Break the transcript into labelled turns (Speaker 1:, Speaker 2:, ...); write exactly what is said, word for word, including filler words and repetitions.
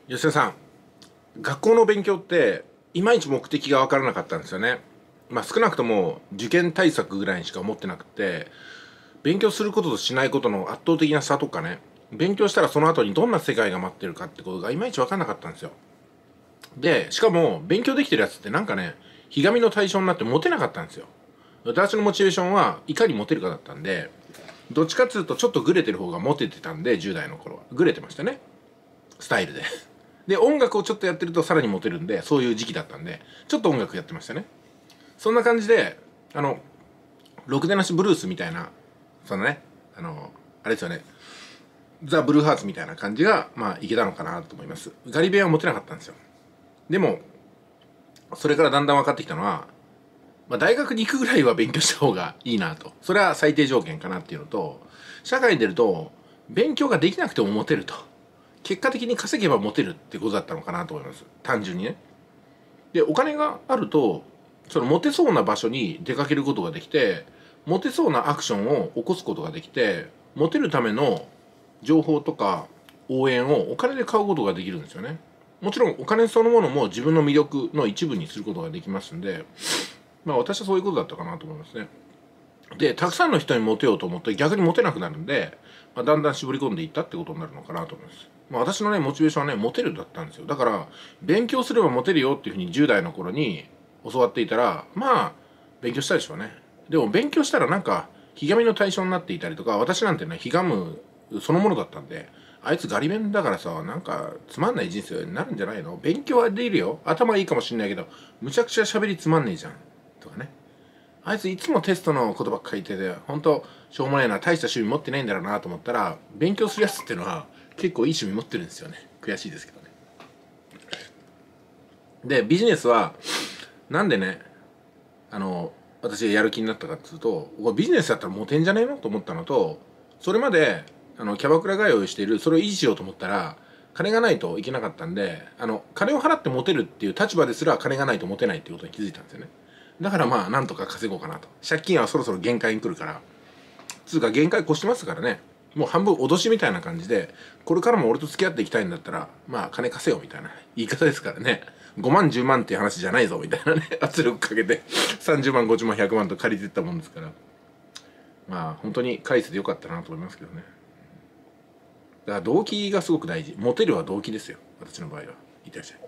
Speaker 1: 吉田さん、学校の勉強っていまいち目的が分からなかったんですよね。まあ少なくとも受験対策ぐらいにしか思ってなくて、勉強することとしないことの圧倒的な差とかね、勉強したらその後にどんな世界が待ってるかってことがいまいち分からなかったんですよ。で、しかも勉強できてるやつってなんかね、ひがみの対象になってモテなかったんですよ。私のモチベーションはいかにモテるかだったんで、どっちかっつうとちょっとグレてる方がモテてたんで、じゅう代の頃は。グレてましたね。スタイルで。で、音楽をちょっとやってるとさらにモテるんで、そういう時期だったんで、ちょっと音楽やってましたね。そんな感じで、あの、ろくでなしブルースみたいな、そのね、あの、あれですよね、ザ・ブルーハーツみたいな感じが、まあ、いけたのかなと思います。ガリ勉はモテなかったんですよ。でも、それからだんだん分かってきたのは、まあ、大学に行くぐらいは勉強した方がいいなと。それは最低条件かなっていうのと、社会に出ると、勉強ができなくてもモテると。結果的に稼げばモテるってことだったのかなと思います。単純にね。で、お金があると、そのモテそうな場所に出かけることができて、モテそうなアクションを起こすことができて、モテるための情報とか応援をお金で買うことができるんですよね。もちろんお金そのものも自分の魅力の一部にすることができますんで、まあ私はそういうことだったかなと思いますね。で、たくさんの人にモテようと思って逆にモテなくなるんで、まあ、だんだん絞り込んでいったってことになるのかなと思います。まあ、私のね、モチベーションはね、モテるだったんですよ。だから、勉強すればモテるよっていうふうにじゅう代の頃に教わっていたら、まあ、勉強したでしょうね。でも勉強したらなんか、ひがみの対象になっていたりとか、私なんてね、ひがむそのものだったんで、あいつガリ勉だからさ、なんかつまんない人生になるんじゃないの？勉強はできるよ。頭いいかもしんないけど、むちゃくちゃ喋りつまんねえじゃん。とかね。あいついつもテストのことばっかり言ってて、本当しょうもないな、大した趣味持ってないんだろうなと思ったら、勉強するやつっていうのは結構いい趣味持ってるんですよね。悔しいですけどね。で、ビジネスは、なんでね、あの、私がやる気になったかっていうと、ビジネスだったらモテんじゃねえのと思ったのと、それまで、あの、キャバクラ通いをしている、それを維持しようと思ったら、金がないといけなかったんで、あの、金を払ってモテるっていう立場ですら金がないとモテないっていうことに気づいたんですよね。だからまあ、なんとか稼ごうかなと。借金はそろそろ限界に来るから、つうか限界越してますからね。もう半分脅しみたいな感じで、これからも俺と付き合っていきたいんだったら、まあ金貸せよみたいな言い方ですからね。ごまんじゅうまんっていう話じゃないぞみたいなね、圧力かけてさんじゅうまんごじゅうまんひゃくまんと借りてったもんですから、まあ本当に返せてよかったなと思いますけどね。だから動機がすごく大事。モテるは動機ですよ、私の場合は。いってらっしゃい。